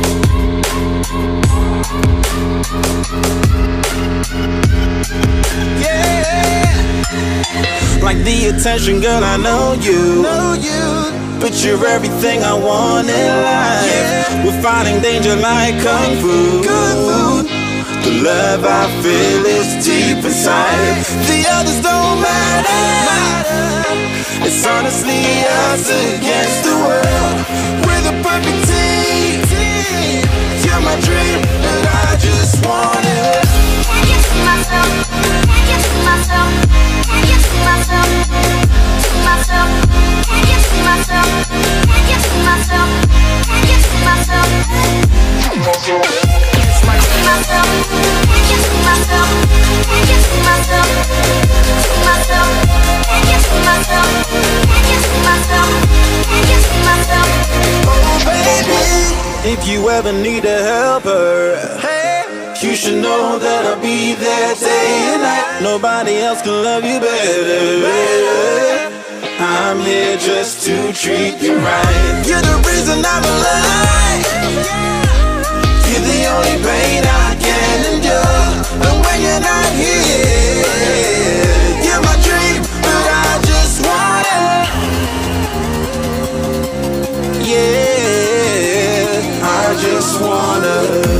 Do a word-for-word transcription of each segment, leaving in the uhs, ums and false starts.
Like the attention, girl, I know you. Know you. But you're everything I want in life. Yeah. We're fighting danger like kung fu. Kung fu. The love I feel is deep inside. The others don't matter. It's honestly us against the world. We're the perfect team. You're my dream, but I just want it. Can't get to myself. Can't get to myself. Can't get to myself. To myself. Can't get to myself. Can't get to myself. Can't get to myself. It's my myself. Can't get to myself. Can't get to myself. To myself. Can't get to myself. Can't get to myself. Can't get to myself. Oh baby, if you ever need a helper, hey, you should know that I'll be there day and night. Nobody else can love you better. I'm here just to treat you right. You're the reason I'm alive. You're the only pain I can endure. And when you're not here, you're my dream, but I just want it. Yeah, I just wanna.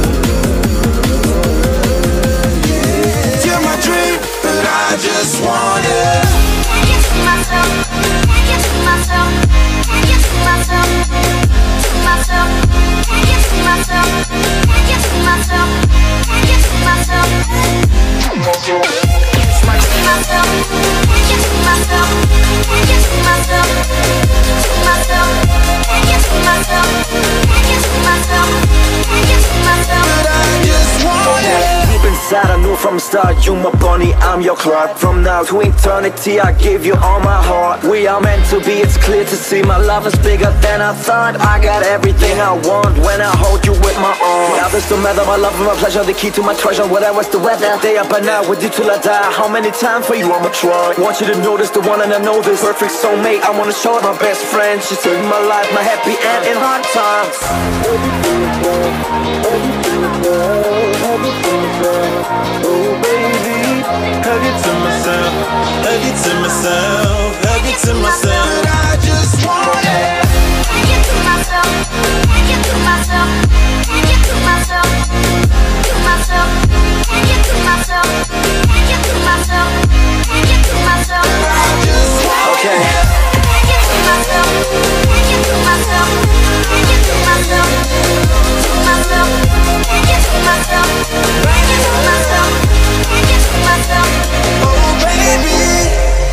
Yeah, you're my dream, but I just want it. Can't get to myself. Can't get to myself. Can't get to myself. To myself. Can't get to myself. Can't get to myself. Can't get to myself. It's my myself. Can't get to myself. Can't get to myself. To myself. Can't get to myself. Can't get to myself. Can't get to myself. But I just want it. Deep inside I knew from the start, you my bunny, I'm your Clark. From now to eternity I give you all my heart. We are meant to be, it's clear to see. My love is bigger than I thought. I got everything I want when I hold you with my arms. Now this don't matter, my love and my pleasure, the key to my treasure. Whatever's the weather, day up and out with you till I die. How many times for you I'ma try? Want you to notice the one and I know this. Perfect soulmate, I wanna show it my best friend. She saved my life, my happy end in hard times. Oh baby, hug it to myself, hug it to myself, hug it to myself. But I just want it. Can't get to myself, can't get to myself, can't get to myself, to myself, can't get to myself, can't get to myself, can't get to myself. But I just want okay. it. Can't get to myself, can't get to myself, can't get to myself, to myself, can't get to myself, can't get to myself, can't get to myself. Oh baby.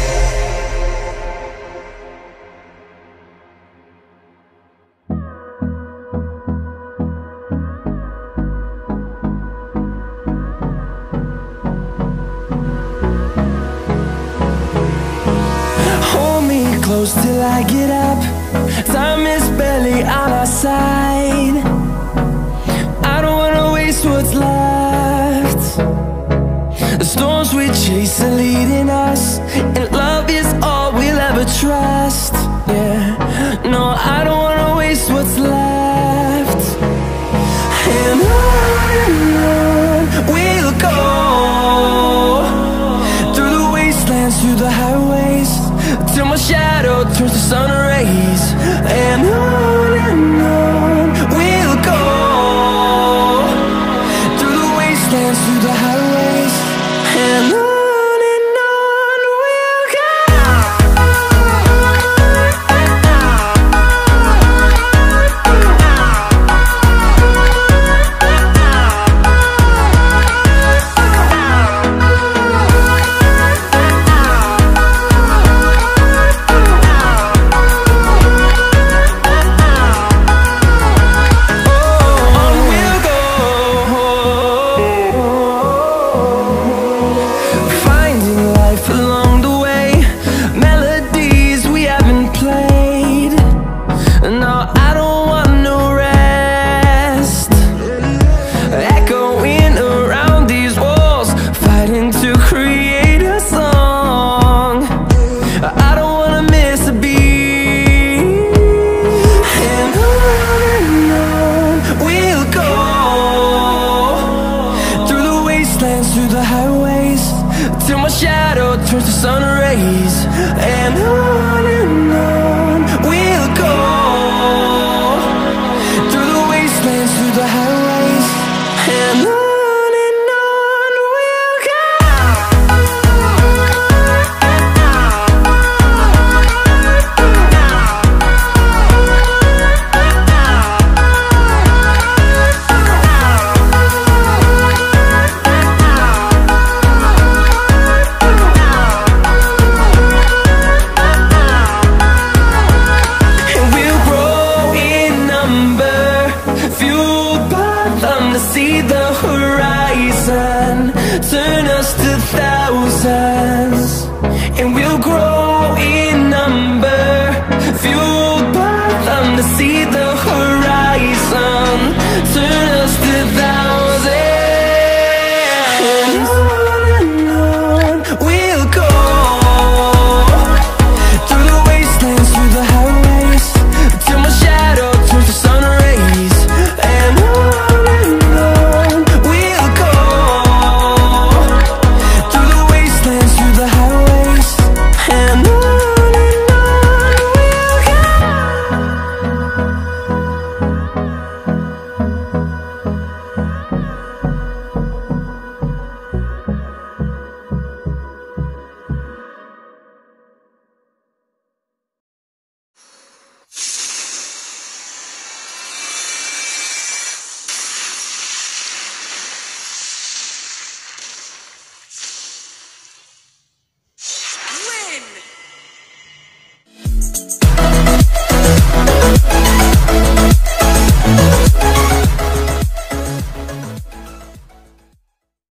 Hold me close till I get up. Time is barely on our side. I don't wanna waste what's left. The storms we chase are leading us, and love is all we'll ever trust. Yeah, no, I don't wanna waste what's left. And on and on we'll go, through the wastelands, through the highways, till my shadow turns to sun rays. And on and on we'll go, through the wastelands, through the highways, and on. wanna see the horizon.